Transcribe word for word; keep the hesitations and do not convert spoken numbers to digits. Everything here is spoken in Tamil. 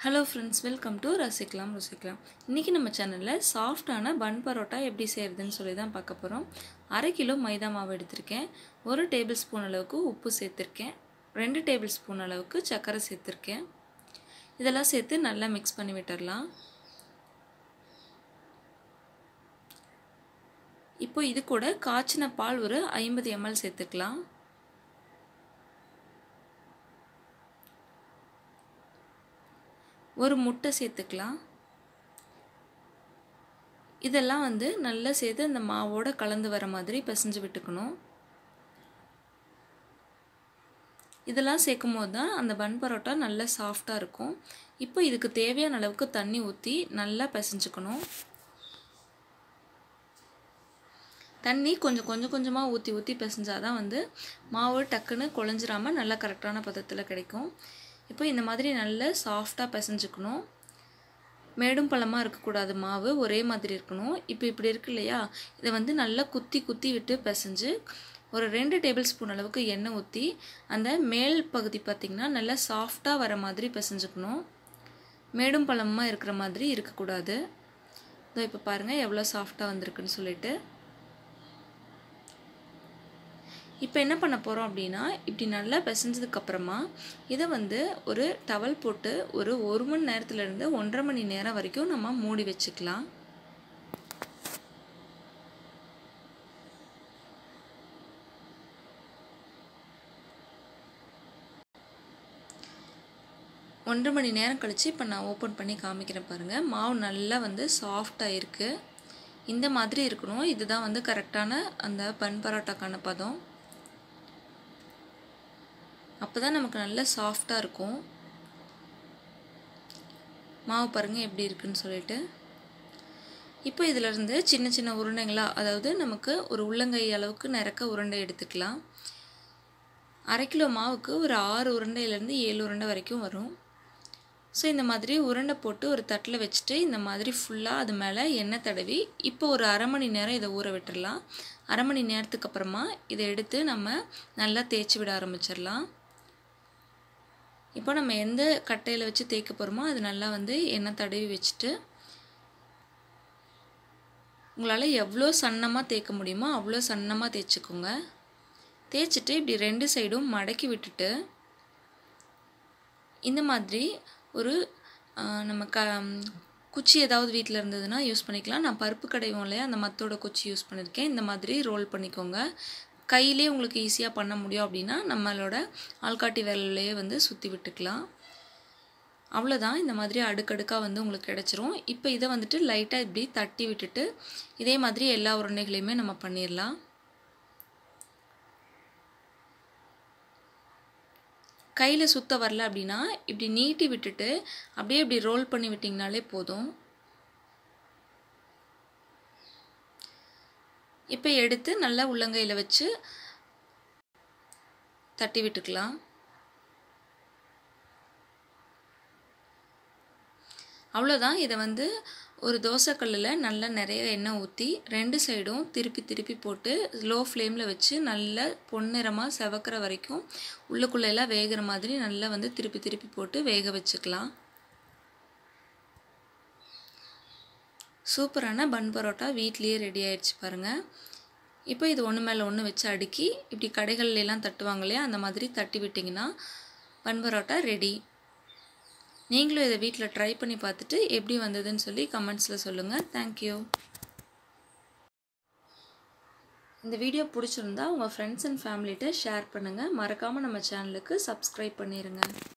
Hello friends, welcome to ரசிக்கலாம் ருசிக்கலாம். இன்னைக்கு நம்ம சேனல்ல சாஃப்ட்டான பன் பரோட்டா எப்படி செய்யறதுன்னு சொல்லி தான் பார்க்க போறோம். அரை கிலோ மைதா மாவு எடுத்துர்க்கேன். ஒரு டேபிள் ஸ்பூன் அளவுக்கு உப்பு சேர்த்திருக்கேன். ரெண்டு டேபிள் ஸ்பூன் அளவுக்கு சர்க்கரை சேர்த்திருக்கேன். இதெல்லாம் சேர்த்து நல்லா mix பண்ணி விட்டுறலாம். இப்போ இது கூட காய்ச்சின பால் ஒரு ஐம்பது எம்எல் சேர்த்துக்கலாம். ஒரு முட்டை சேர்த்துக்கலாம். இதெல்லாம் வந்து நல்லா சேர்த்து அந்த மாவோட கலந்து வர மாதிரி பிசைஞ்சு விட்டுக்கணும். இதெல்லாம் சேர்க்கும்போது தான் அந்த பன் பரோட்டா நல்லா சாஃப்ட்டா இருக்கும். இப்போ இதுக்கு தேவையான அளவுக்கு தண்ணி ஊத்தி நல்லா பிசைஞ்சுக்கணும். தண்ணி கொஞ்சம் கொஞ்சம் கொஞ்சமா ஊத்தி ஊத்தி பிசைஞ்சாதான் வந்து மாவு டக்குன்னு குழஞ்சிராம நல்லா கரெக்ட்டான பதத்துல கிடைக்கும். இப்போ இந்த மாதிரி நல்ல சாஃப்ட்டா பிசைஞ்சுக்கணும். மேடும் பள்ளமா இருக்க கூடாது, மாவு ஒரே மாதிரி இருக்கணும். இப்போ இப்படி இருக்கு இல்லையா, இத வந்து நல்லா குத்தி குத்தி விட்டு பிசைஞ்சு ஒரு ரெண்டு டேபிள் ஸ்பூன் அளவுக்கு எண்ணெய் ஊத்தி அந்த மேல் பகுதி பாத்தீங்கன்னா நல்லா சாஃப்ட்டா வர மாதிரி பிசைஞ்சுக்கணும். மேடும் பள்ளமா இருக்கிற மாதிரி இருக்க கூடாது. இதோ இப்ப பாருங்க எவ்வளவு சாஃப்ட்டா வந்திருக்குன்னு சொல்லிட்டு. இப்போ என்ன பண்ண போறோம் அப்படினா, இப்படி நல்லா பிசைஞ்சதுக்கு அப்புறமா இத வந்து ஒரு டவல் போட்டு ஒரு ஒரு மணி நேரத்துல இருந்து ஒன்றரை மணி நேரம் வரைக்கும் நம்ம மூடி வெச்சுக்கலாம். ஒன்றரை மணி நேரம் கழிச்சு இப்ப நான் ஓபன் பண்ணி காமிக்கிறேன் பாருங்க. மாவு நல்லா வந்து சாஃப்ட்டா இருக்கு. இந்த மாதிரி இருக்கணும். இதுதான் வந்து கரெக்ட்டான அந்த பன் பரோட்டாக்கான பதம். அப்பதான் நமக்கு நல்ல சாஃப்ட்டா இருக்கும். மாவு பாருங்க எப்படி இருக்குன்னு சொல்லிட்டு. இப்போ இதில இருந்து சின்ன சின்ன உருண்டைகளா, அதாவது நமக்கு ஒரு உள்ளங்கை அளவுக்கு நரக்க உருண்டை எடுத்துக்கலாம். அரை கிலோ மாவுக்கு ஒரு ஆறு உருண்டையில இருந்து ஏழு உருண்டை வரைக்கும் வரும். சோ இந்த மாதிரி உருண்டை போட்டு ஒரு தட்டுல வச்சிட்டு இந்த மாதிரி ஃபுல்லா அது மேல எண்ணெய் தடவி இப்போ ஒரு அரை மணி நேரம் இத ஊற விட்டுறலாம். அரை மணி நேரத்துக்கு அப்புறமா இத எடுத்து நம்ம நல்லா தேய்ச்சி விட ஆரம்பிச்சிரலாம். இப்போ நம்ம எந்த கட்டையில வச்சு தேய்க்க போறோமோ அது நல்லா வந்து எண்ணெய் தடவி வச்சிட்டு உங்களால எவ்வளவு சன்னமா தேய்க்க முடியுமோ அவ்வளவு சன்னமா தேய்ச்சுக்கோங்க. தேய்ச்சிட்டு இப்படி ரெண்டு சைடும் மடக்கி விட்டுட்டு இந்த மாதிரி ஒரு நம்ம குச்சி ஏதாவது வீட்ல இருந்ததுனா யூஸ் பண்ணிக்கலாம். நான் பருப்பு கடைவோம் இல்லையா, அந்த மத்தோட குச்சி யூஸ் பண்ணிருக்கேன். இந்த மாதிரி ரோல் பண்ணிக்கோங்க. கையிலே உங்களுக்கு ஈஸியா பண்ண முடியும் அப்படினா நம்மளோட ஆள்காட்டி விரல்லையே வந்து சுத்தி விட்டுக்கலாம். அவ்வளவுதான். இந்த மாதிரி அடுக்கடுக்கா வந்து உங்களுக்கு கிடைச்சிரும். இப்போ இத வந்துட்டு லைட்டா இப்படி தட்டி விட்டுட்டு இதே மாதிரி எல்லா உருண்டைகளையுமே நம்ம பண்ணிரலாம். கையில சுத்த வரல அப்படினா இப்படி நீட்டி விட்டுட்டு அப்படியே இப்படி ரோல் பண்ணி விட்டீங்கனாலே போதும். இப்போ எடுத்து நல்லா உள்ளங்கையில வச்சு தட்டி விட்டுக்கலாம். அவ்வளவுதான். இத வந்து ஒரு தோசை கல்லுல நல்லா நிறைய எண்ணெய் ஊத்தி ரெண்டு சைடும் திருப்பி திருப்பி போட்டு லோ ஃப்ளேம்ல வச்சு நல்லா பொன்னிறமா செவக்கற வரைக்கும் உள்ளுக்குள்ள எல்லாம் வேகுற மாதிரி நல்லா வந்து திருப்பி திருப்பி போட்டு வேக வச்சுக்கலாம். சூப்பரான பன் பரோட்டா வீட்லயே ரெடி ஆயிருச்சு பாருங்க. இப்போ இது ஒண்ணு மேல ஒண்ணு வச்சு அடுக்கி இப்படி கடைகள்ல எல்லாம் தட்டுவாங்க இல்லையா, அந்த மாதிரி தட்டி விட்டீங்கன்னா பன் பரோட்டா ரெடி. நீங்களும் இத வீட்ல ட்ரை பண்ணி பார்த்துட்டு எப்படி வந்ததுன்னு சொல்லி கமெண்ட்ஸ்ல சொல்லுங்க. Thank you. இந்த வீடியோ பிடிச்சிருந்தா உங்க friends and family கிட்ட ஷேர் பண்ணுங்க. மறக்காம நம்ம சேனலுக்கு subscribe பண்ணிருங்க.